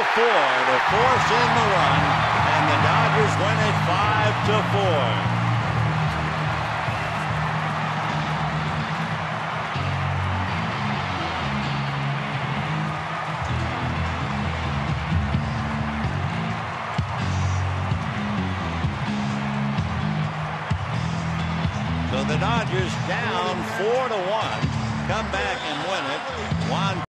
4 to force in the run, and the Dodgers win it 5-4. So the Dodgers down 4-1, come back and win it 1.